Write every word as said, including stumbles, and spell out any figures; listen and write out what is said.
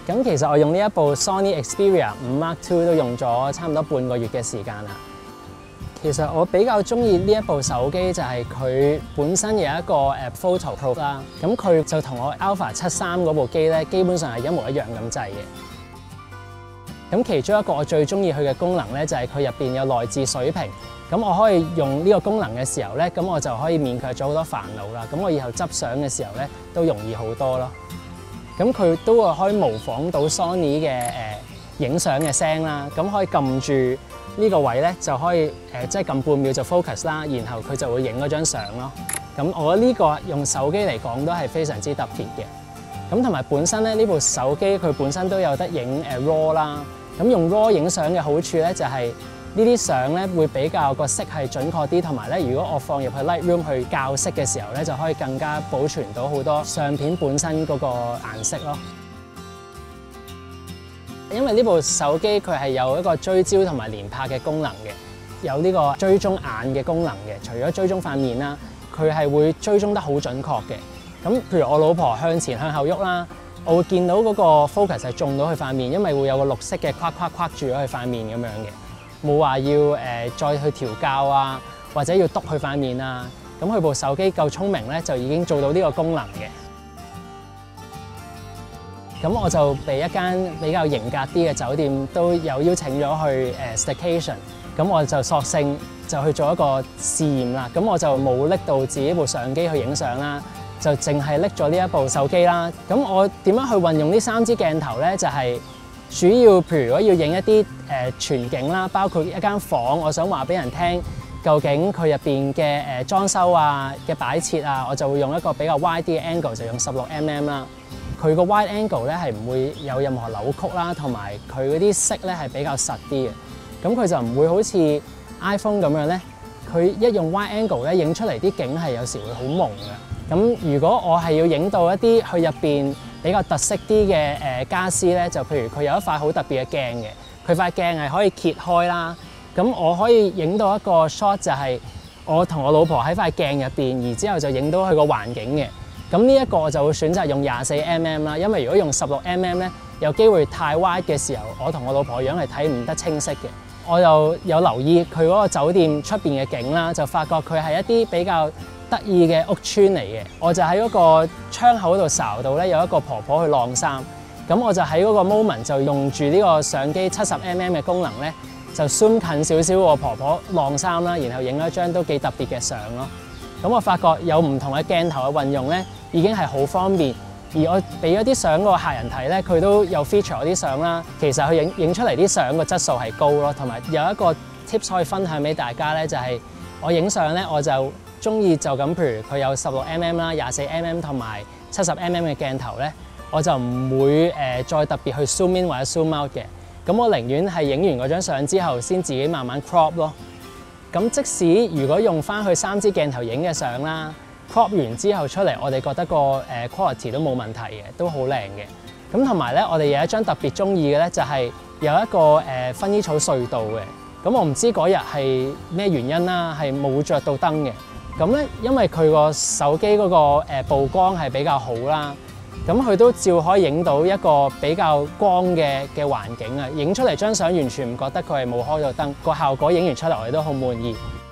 咁其實我用呢一部 Sony Xperia 五 Mark Two 都用咗差唔多半個月嘅時間啦。其實我比較中意呢一部手機就係佢本身有一個誒 Photo Pro 啦，咁佢就同我 Alpha 七三嗰部機咧基本上係一模一樣咁滯嘅。咁其中一個我最中意佢嘅功能咧就係佢入邊有內置水屏，咁我可以用呢個功能嘅時候咧，咁我就可以免卻咗好多煩惱啦。咁我以後執相嘅時候咧都容易好多咯。咁佢都會可以模仿到 Sony 嘅誒影相嘅聲啦，咁可以撳住呢個位咧就可以誒、呃、即係撳半秒就 focus 啦，然後佢就會影嗰張相咯。咁我覺得呢個用手機嚟講都係非常之特別嘅。咁同埋本身咧呢部手機佢本身都有得影誒 RAW 啦。咁用 RAW 影相嘅好處咧就係呢啲相咧會比較個色係準確啲，同埋咧如果我放入去 Lightroom 去校色嘅時候咧，就可以更加保存到好多相片本身嗰個顏色咯。因為呢部手機佢係有一個追焦同埋連拍嘅功能嘅，有呢個追蹤眼嘅功能嘅。除咗追蹤塊面啦，佢係會追蹤得好準確嘅。咁譬如我老婆向前向後喐啦，我會見到嗰個 focus 係中到佢塊面，因為會有個綠色嘅框框框住咗佢塊面咁樣嘅，冇話要誒、呃、再去調校啊，或者要篤佢塊面啊。咁佢部手機夠聰明咧，就已經做到呢個功能嘅。咁我就被一間比較型格啲嘅酒店都有邀請咗去誒 staycation，咁我就索性就去做一個試驗啦。咁我就冇拎到自己部相機去影相啦，就淨係拎咗呢一部手機啦。咁我點樣去運用呢三支鏡頭咧？就係、是、主要譬如如果要影一啲誒、呃、全景啦，包括一間房，我想話俾人聽究竟佢入邊嘅誒裝修啊嘅擺設啊，我就會用一個比較 wide 啲嘅 angle， 就用十六 mm 啦。佢個 wide angle 咧係唔會有任何扭曲啦，同埋佢嗰啲色咧係比較實啲嘅。咁佢就唔會好似 iPhone 咁樣咧，佢一用 wide angle 咧影出嚟啲景係有時會好朦嘅。咁如果我係要影到一啲佢入邊比較特色啲嘅誒傢俬咧，就譬如佢有一塊好特別嘅鏡嘅，佢塊鏡係可以揭開啦。咁我可以影到一個 shot 就係我同我老婆喺塊鏡入邊，然之後就影到佢個環境嘅。咁呢一個我就會選擇用廿四 mm 啦，因為如果用十六 mm 咧，有機會太 wide 嘅時候，我同我老婆樣係睇唔得清晰嘅。我又有留意佢嗰個酒店出邊嘅景啦，就發覺佢係一啲比較得意嘅屋邨嚟嘅。我就喺嗰個窗口度睄到咧，有一個婆婆去晾衫，咁我就喺嗰個 moment 就用住呢個相機七十 mm 嘅功能咧，就 zoom 近少少個婆婆晾衫啦，然後影咗張都幾特別嘅相咯。咁我發覺有唔同嘅鏡頭嘅運用咧，已經係好方便。而我俾咗啲相個客人睇咧，佢都有 feature 我啲相啦。其實佢影影出嚟啲相個質素係高咯，同埋有一個 tips 可以分享俾大家咧，就係我影相咧，我就中意就咁，譬如佢有十六 mm 啦、廿四 mm 同埋七十 mm 嘅鏡頭咧，我就唔會誒、呃、再特別去 zoom in 或者 zoom out 嘅。咁我寧願係影完嗰張相之後，先自己慢慢 crop 咯。咁即使如果用翻佢三支鏡頭影嘅相啦 ，crop 完之後出嚟，我哋覺得個誒 quality 都冇問題嘅，都好靚嘅。咁同埋咧，我哋有一張特別中意嘅咧，就係有一個誒薰衣草隧道嘅。咁我唔知嗰日係咩原因啦，係冇着到燈嘅。咁咧，因為佢個手機嗰個誒曝光係比較好啦，咁佢都照可以影到一個比較光嘅嘅環境啊！影出嚟張相完全唔覺得佢係冇開到燈，個效果影完出嚟我哋都好滿意。